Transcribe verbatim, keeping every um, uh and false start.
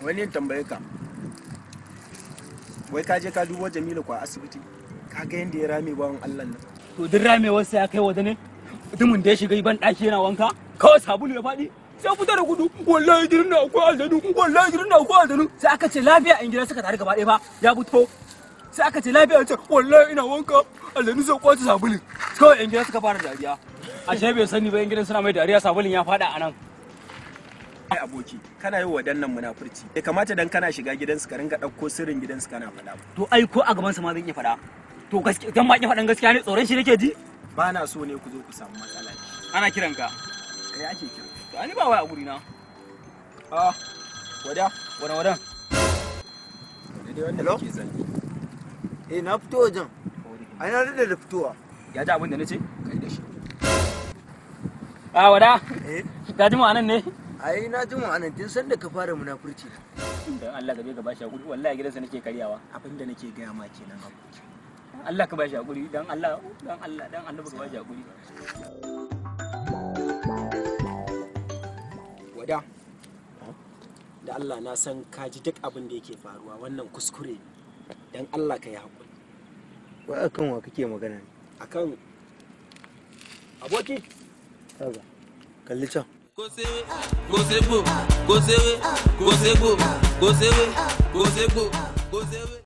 wani yin tambaye ka. Wai ka je ka dubo Jamilu kwa asibiti? Ka ga yanda ya rame bawan Allah nan. To duk ramewar sai ya kai wata ne? Mutumin da ya shiga ban ɗaki yana wanka, kawai sabulu ya faɗi. Sai fita da gudu, wallahi gidan na akwai aljanu, wallahi gidan na akwai aljanu. Sai aka ce lafiya in gida suka tare gaba ɗaya fa, ya fito. Sai aka ce lafiya ce, wallahi ina wanka, aljanu sai kwace sabulin. Kawai in gida suka fara dariya. Ashe bai sani ba in gidan suna mai dariya sabulin ya faɗa a nan. Ai aboki, kana yi wa dannan munafirci. Bai kamata dan kana shiga gidansu ka ringa ɗauko sirrin gidansu kana faɗa. To ai ko a gaban sa ma zan iya faɗa. To gaskiya dan ma ki faɗan gaskiya ne tsoron shi nake ji. Ba na so ne ku zo ku samu matsala. Ana kiran ka. Kai ake kira. To ani ba wai a guri na. Ah, wada, Wadan wadan. dai wanda Hello? kake zanni. Eh na fito wajen. Ai na rida da fitowa. Ya ji abin da nace? Kai da shi. A wada. Eh Ka ji mu anan ne? ai na ji mu anan tun san da ka fara munafurci. Dan Allah ka je ka bashi hakuri wallahi gidansa nake karyawa. Abin da nake gaya ma kenan aboki. Allah ka bashi hakuri dan Allah dan Allah dan Allah ka bashi hakuri. Wada. Da Allah na san ka ji duk abin da yake faruwa wannan kuskure ne. Dan Allah ka yi hakuri. Wai akan wa kake magana ne? Akan aboki. Kaga. Kalli can. Go sewe, go sebo, go sewe, go sebo, go sewe, go sebo, go sewe.